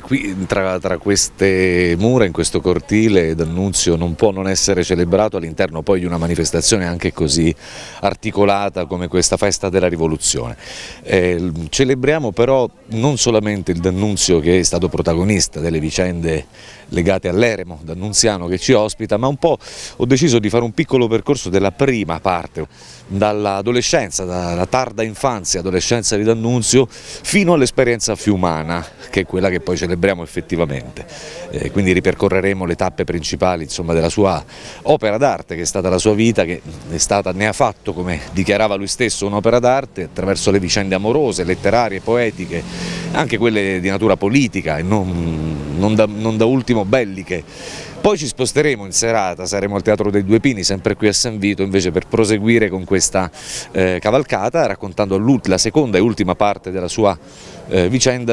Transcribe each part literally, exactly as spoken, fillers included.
qui tra, tra queste mura, in questo cortile, D'Annunzio non può non essere celebrato all'interno poi di una manifestazione anche così articolata come questa festa della rivoluzione. Eh, celebriamo però non solamente il D'Annunzio che è stato protagonista delle vicende legate all'eremo d'annunziano che ci ospita, ma un po' ho deciso di fare un piccolo percorso della prima parte, dall'adolescenza, dalla tarda infanzia, adolescenza di D'Annunzio, fino all'esperienza fiumana, che è quella che poi celebriamo effettivamente. Eh, quindi ripercorreremo le tappe principali, insomma, della sua opera d'arte, che è stata la sua vita, che è stata, ne ha fatto, come dichiarava lui stesso, un'opera d'arte attraverso le vicende amorose, letterarie, poetiche, anche quelle di natura politica e non, non, da, non da ultimo belliche. Poi ci sposteremo in serata, saremo al Teatro dei Due Pini, sempre qui a San Vito, invece per proseguire con questa eh, cavalcata, raccontando la seconda e ultima parte della sua eh, vicenda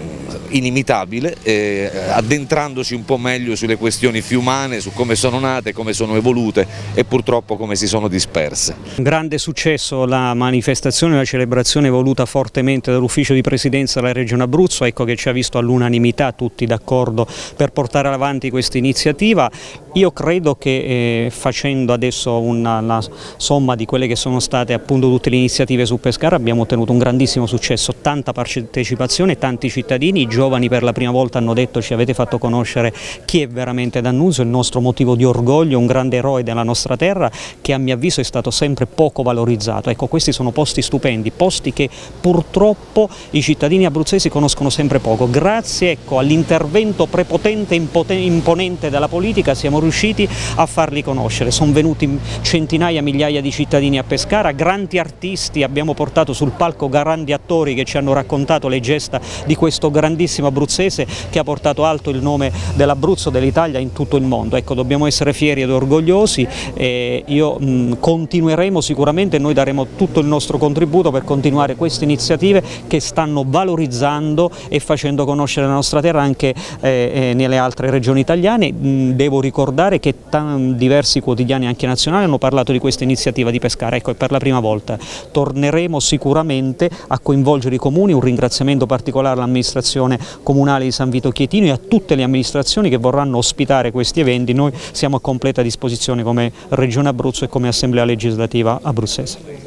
inimitabile, eh, addentrandoci un po' meglio sulle questioni fiumane, su come sono nate, come sono evolute e purtroppo come si sono disperse. Un grande successo la manifestazione, la celebrazione voluta fortemente dall'ufficio di presidenza della Regione Abruzzo, ecco che ci ha visto all'unanimità tutti d'accordo per portare avanti questa iniziativa. Io credo che eh, facendo adesso una, una somma di quelle che sono state appunto tutte le iniziative su Pescara abbiamo ottenuto un grandissimo successo, tanta partecipazione, tanti cittadini, i giovani per la prima volta hanno detto ci avete fatto conoscere chi è veramente D'Annunzio, il nostro motivo di orgoglio, un grande eroe della nostra terra che a mio avviso è stato sempre poco valorizzato. Ecco, questi sono posti stupendi, posti che purtroppo i cittadini abruzzesi conoscono sempre poco. Grazie ecco, all'intervento prepotente e imponente della politica siamo riusciti a farli conoscere. Sono venuti centinaia, migliaia di cittadini a Pescara, grandi artisti, abbiamo portato sul palco grandi attori che ci hanno raccontato le gesta di questo grandissimo abruzzese che ha portato alto il nome dell'Abruzzo, dell'Italia in tutto il mondo. Ecco, dobbiamo essere fieri ed orgogliosi e io mh, continueremo sicuramente, noi daremo tutto il nostro contributo per continuare queste iniziative che stanno valorizzando e facendo conoscere la nostra terra anche eh, eh, nelle altre regioni italiane. Mh, devo ricordare che diversi quotidiani anche nazionali hanno parlato di questa iniziativa di Pescara, ecco, e per la prima volta torneremo sicuramente a coinvolgere i comuni. Un ringraziamento particolare all'amministrazione comunale di San Vito Chietino e a tutte le amministrazioni che vorranno ospitare questi eventi. Noi siamo a completa disposizione come Regione Abruzzo e come Assemblea legislativa abruzzese.